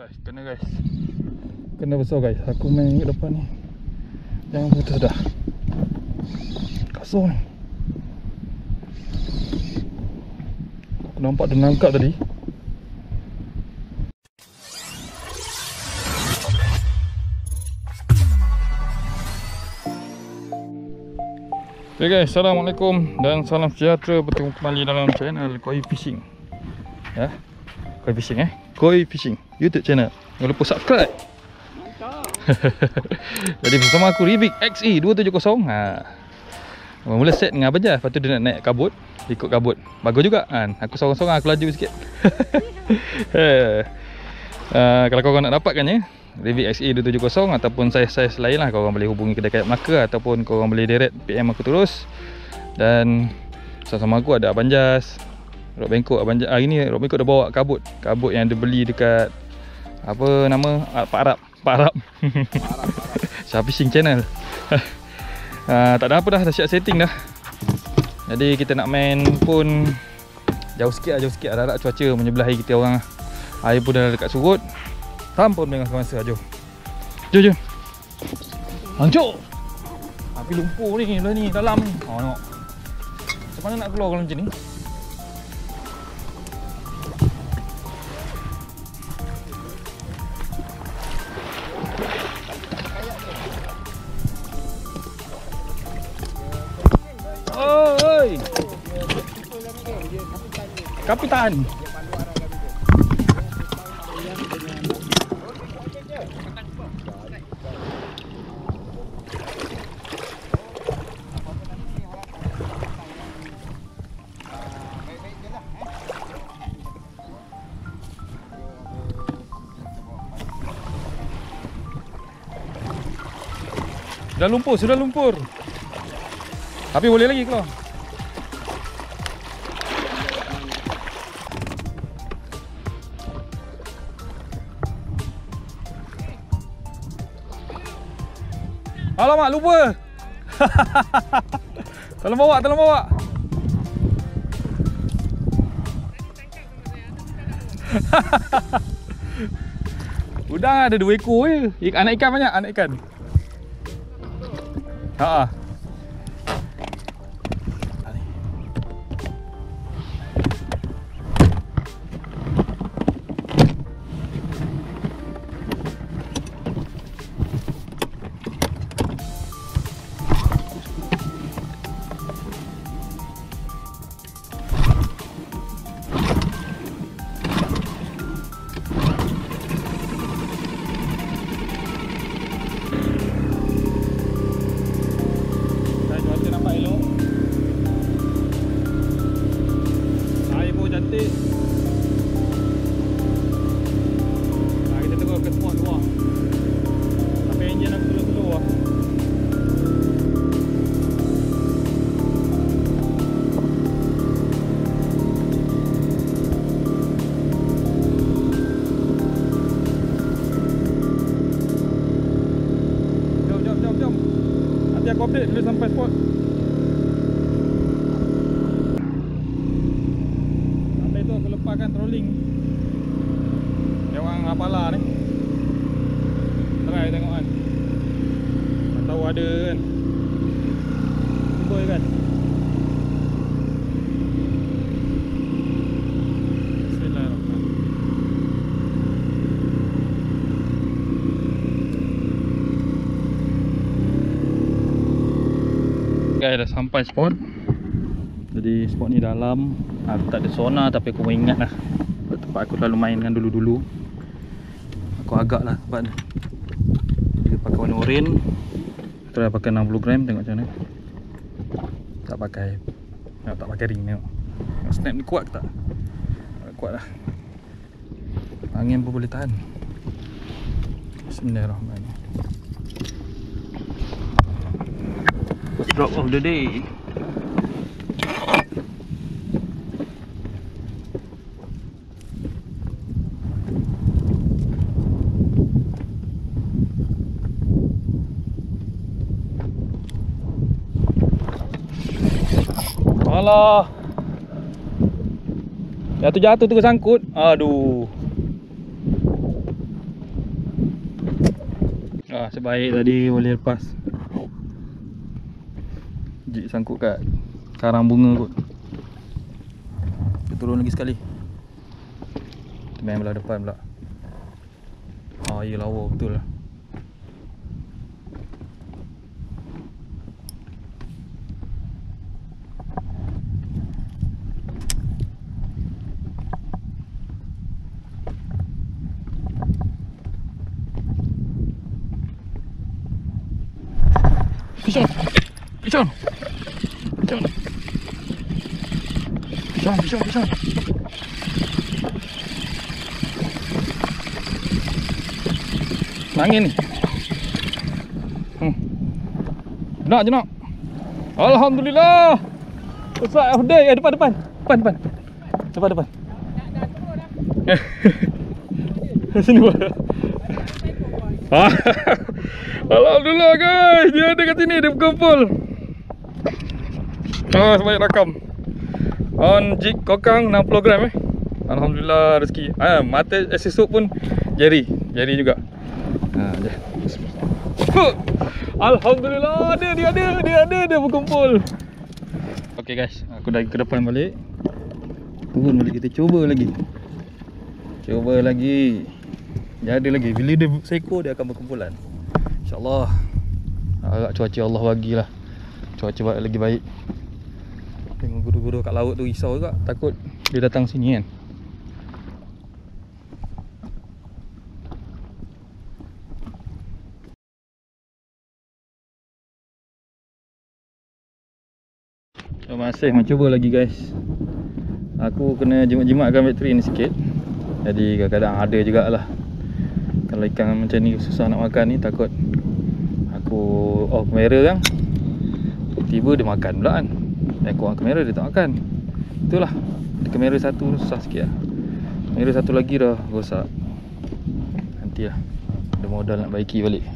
Guys, kena besar guys. Aku main kat depan ni, jangan putus dah. Kasar ni. Aku nampak dia nangkap tadi. Okay guys, Assalamualaikum dan salam sejahtera. Bertemu kembali dalam channel Koi Fishing. Ya, Koi Fishing Koi Fishing YouTube channel. Jangan lupa subscribe. Mantap. Jadi bersama aku Rivik XE 270. Mula set dengan Abang Jas. Lepas tu dia nak naik kabut. Ikut kabut. Bagus juga kan. Aku sorang-sorang, aku laju sikit. Kalau korang nak dapatkannya, Rivik XE 270 ataupun saiz-saiz lain lah, korang boleh hubungi kedai Kayak Melaka ataupun korang boleh direct PM aku terus. Dan sama-sama aku ada Abang Jas, Rod Bangkok. Abang Jas hari ni Rod Bangkok dah bawa kabut yang dia beli dekat apa nama, Pak Arab. Syah Fishing Channel. Tak ada apa dah siap setting dah. Jadi kita nak main pun jauh sikit lah. Harap cuaca menyebelahi kita orang. Air pun dah dekat surut. Tanpa dengan masa. Jom. Hancur. Api lumpur ni lah ni dalam ni. Tengok. Macam mana nak keluar kalau macam ni? Oi. Kapitan. Sudah lumpur. Tapi boleh lagi keluar. Alamak, lupa. Tolong bawa. Udang ada 2 ekor je. Anak ikan banyak, anak ikan. Haa. Kita tengok ke spot luar. Tapi enjin aku slow lah. Jom. Nanti aku update bila sampai spot. Sampai tu aku lepaskan trolling yang orang Apala ni. Try tengok kan. Tak tahu ada kan. Cuba je kan. Bismillahirrahmanirrahim. Guys, dah sampai spot. Jadi spot ni dalam. Tak ada sonar tapi aku ingat lah. Tempat aku selalu mainkan dulu-dulu. Aku agak lah tempat ni. Dia pakai warna oren. Try pakai 60 gram, tengok macam mana. Tak pakai ring, tengok. Snap ni kuat ke tak? Kuat lah. Angin pun boleh tahan. Bismillahirrahmanirrahim. First drop of the day. Alah. Jatuh tu kesangkut. Aduh. Sebaik tadi boleh lepas. Jig sangkut kat karang bunga kot. Kita turun lagi sekali. Main belah depan pula. Ya lawa betul lah. Pisang. Pisang. Pisang. Pisang, pisang, pisang. Angin ni. Nak je nak. Alhamdulillah. Besar dah. Depan. Depan. Sini buat. Alhamdulillah guys, dia ada kat sini, dia berkumpul. Sebaik rakam. On jig kokang 60 gram Alhamdulillah rezeki. Mata esok pun jari juga. Alhamdulillah, dia ada berkumpul. Okey guys, aku dah ke depan balik. Turun balik, kita cuba lagi. Dia ada lagi. Bila dia seekor, dia akan berkumpulan. InsyaAllah. Agak cuaca Allah bagilah. Cuaca lagi baik. Tengok guru-guru kat laut tu risau juga. Takut dia datang sini kan. Masih mencuba lagi guys. Aku kena jimat-jimatkan bateri ni sikit. Jadi kadang-kadang ada jugalah. Kalau ikan macam ni susah nak makan ni, takut aku off kamera kan, tiba dia makan pula kan. Aku on kamera dia tak makan. Itulah, kamera satu susah sikit lah. Kamera satu lagi dah rosak. Nantilah, ada modal nak baiki balik.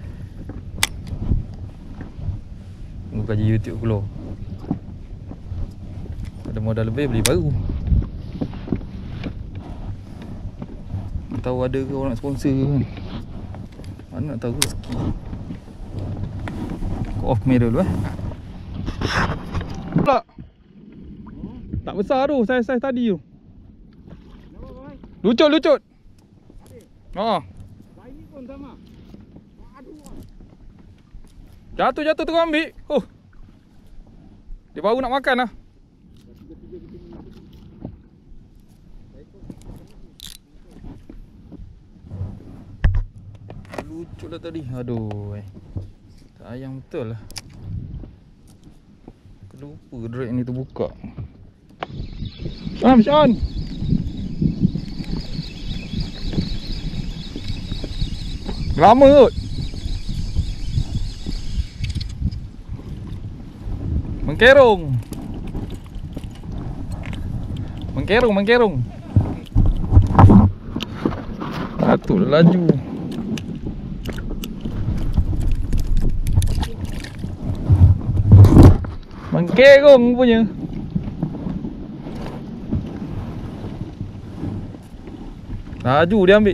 Tunggu kaji YouTube keluar. Ada modal lebih, beli baru. Tak tahu ada ke orang nak sponsor kan. Mana nak tahu rezeki. Aku off kamera dulu Pula. Tak besar tu, saiz tadi tu. Lucut. Bayi pun sama. Jatuh tu ambil. Dia baru nak makan lah. Lucut lah tadi. Aduh. Sayang betul lah. Aku lupa drag ni terbuka. Sean. Lama kot. Mengkerong. Satu laju. Mengkerong punya. Laju dia ambil.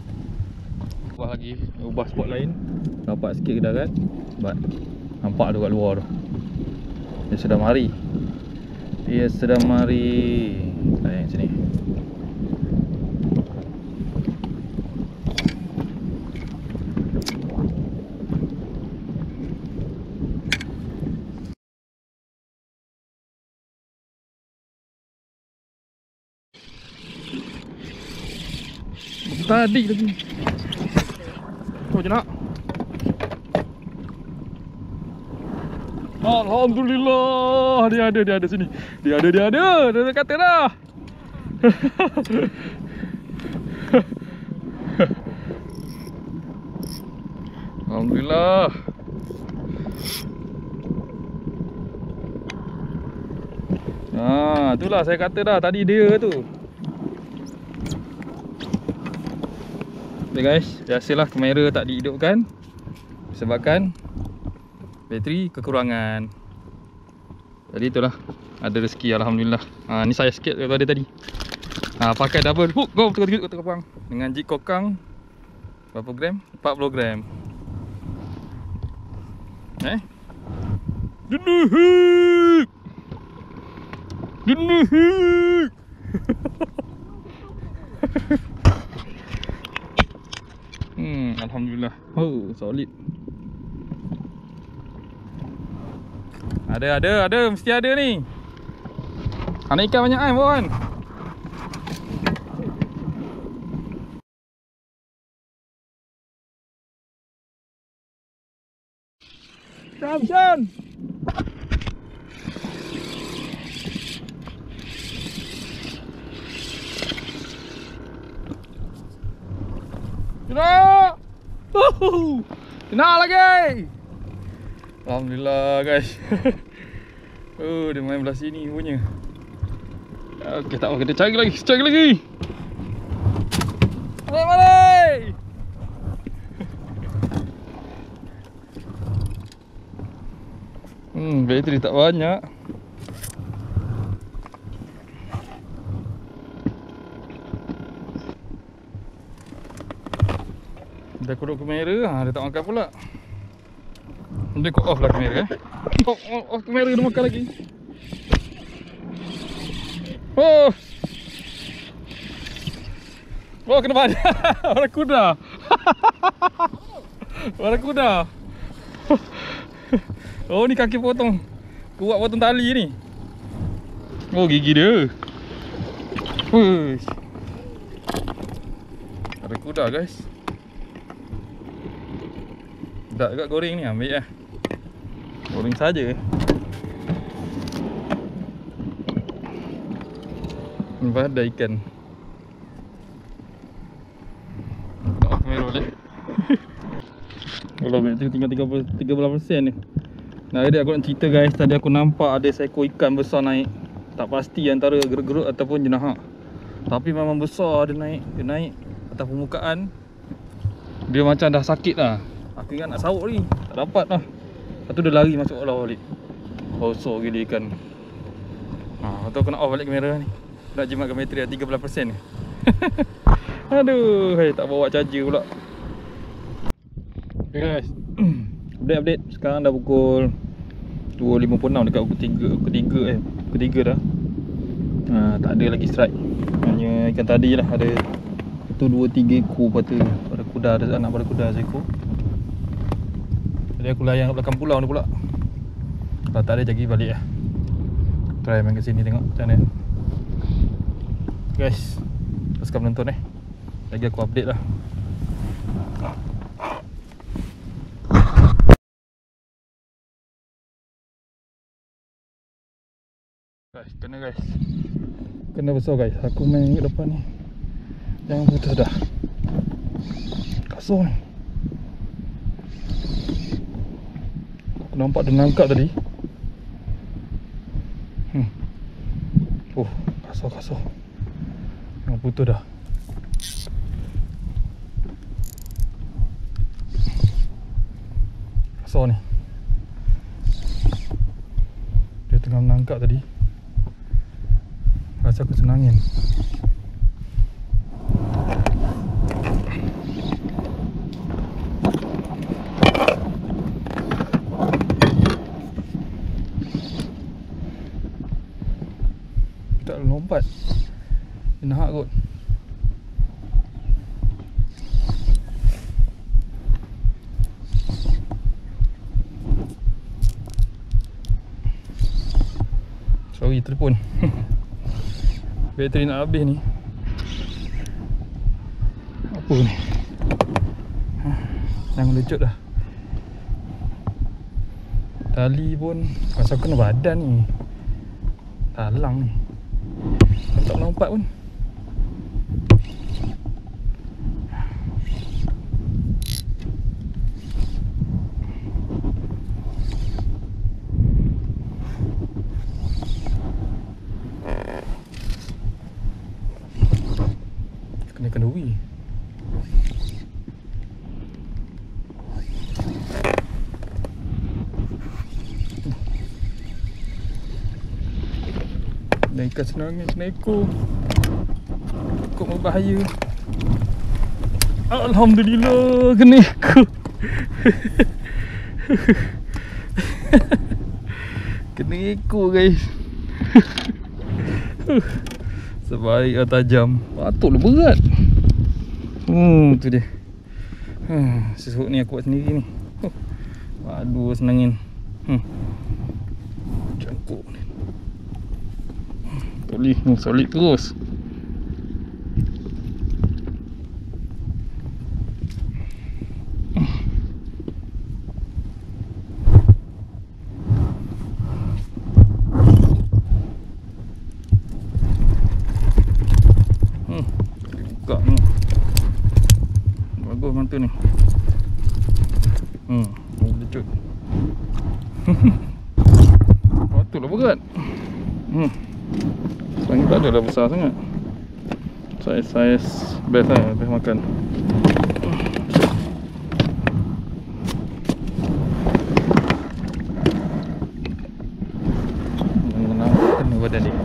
Ubah spot lain. Dapat sikit kedarat. Sebab nampak tu kat luar tu. Dia sedang mari. Sayang sini. Tadi lagi. Je nak. Alhamdulillah, dia ada sini. Dia kata dah. Alhamdulillah. Itulah saya kata dah tadi dia tu. Okay guys, biasalah kamera tak dihidupkan sebabkan bateri kekurangan. Jadi itulah, ada rezeki alhamdulillah. Ni saya sikit daripada tadi. Pakai double hook, go betul-betul dengan jig kokang berapa gram? 40 gram. Dunuhuk. Dunuhuk. Alhamdulillah. Oh, solid. Ada, mesti ada ni. Anak ikan banyak kan, Bon? Syam. Kena lagi. Alhamdulillah guys. Dia main belah sini punya. Okey, tak apa, kita cari lagi. Mari. Bateri tak banyak. Dah aku duduk kamera, dia tak makan pula. Dia kau off lah kamera. Off kamera, dia makan lagi. Oh, kena badan. Barakuda. Oh, ni kaki potong. Kuat potong tali ni. Oh, gigi dia. Barakuda guys. Tak dekat goreng ni, ambil lah. Goreng saja. Nampak ada ikan. Nak off kamera boleh. Kalau bateri tinggal 13% ni. Nah, tadi aku nak cerita guys, tadi aku nampak ada seekor ikan besar naik. Tak pasti antara gerut-gerut ataupun jenahak. Tapi memang besar dia naik atas permukaan. Dia macam dah sakit lah. Aku ingat nak sauk ni, tak dapat lah. Lepas tu dia lari masuk laut balik. Besar gila ikan. Lepas tu aku nak off balik kamera ni. Nak jimatkan bateri 13% ni. Aduh, tak bawa charger pula. Okay guys, update. Sekarang dah pukul 2.56 dekat pukul 3 dah. Tak ada lagi strike. Hanya ikan tadi lah ada 1, 2, 3 ekor barakuda, ada anak barakuda seekor. Jadi aku layan kat belakang pulau ni pula. Kalau tak ada jadi balik lah. Try main kat sini tengok macam mana. Guys, teruskan menonton lagi aku update lah. Guys, kena besar guys. Aku main kat depan ni, jangan putus dah. Kasar ni. Aku nampak dia nangkap tadi. Kasar. Jangan putus dah. Kasar ni. Dia tengah menangkap tadi. Rasa aku senangin. Tak lompat. Dia nak kot. Sorry, telefon. Bateri nak habis ni. Apa ni? Jangan lecut dah. Tali pun rasa kena badan ni. Talang ni. Tak melompat pun. Kena wi. Dan ikan senangnya kena ekor. Kok berbahaya. Alhamdulillah kena ekor. Kena ekor guys. Sebaik lah tajam. Patutlah berat. Tu dia. Sesuk ni aku buat sendiri ni. Aduh senangin. Cangkuk ni. Boleh solid terus. Buka ni. Bagus mantu ni. Lecut. Patutlah berat. Sekarang tak adalah besar sangat. Saiz best lah, best makan. Menampakkan badan ni.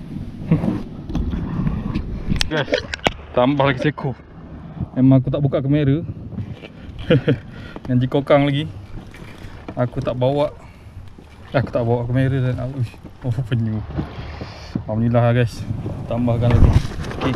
Guys, tambah lagi seekor. Memang aku tak buka kamera. Dengan jikokang lagi. Aku tak bawa kamera dan penyu. Alhamdulillah guys. Tambahkan lagi. Okey.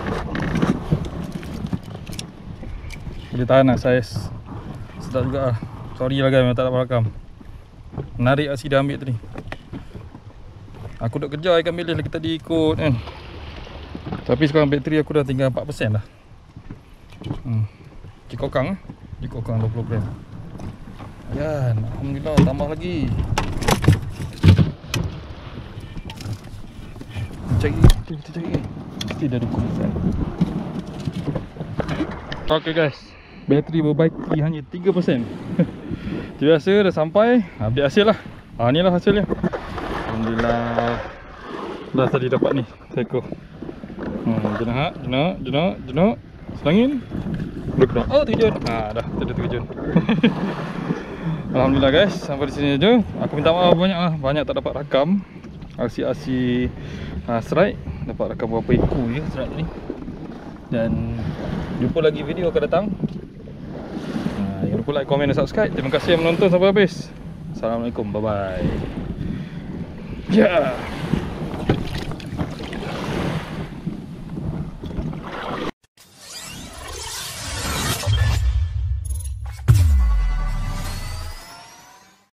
Boleh tahan lah saiz. Sedap juga lah. Sorry lah guys, memang tak dapat rakam. Menarik aksi dah ambil tadi. Aku duk kejar ikan bilis lagi tadi ikut kan. Tapi sekarang bateri aku dah tinggal 4% dah. Jikokang 20 gram. Ayan, alhamdulillah tambah lagi. Kita cari. Mesti dah dukung saya. Okay guys, bateri berbaiki hanya 3%. Biasa dah sampai, update hasil lah. Ni lah hasilnya. Alhamdulillah. Dah tadi dapat ni seekor. Jenak. Selangin. Berkena. Terjun. Dah terjun. Alhamdulillah guys, sampai di sini aja. Aku minta maaf banyak tak dapat rakam. Aksi strike. Dapat rakam berapa ekor je strike ni. Dan jumpa lagi video akan datang. Jangan lupa like, komen dan subscribe. Terima kasih yang menonton sampai habis. Assalamualaikum, bye bye.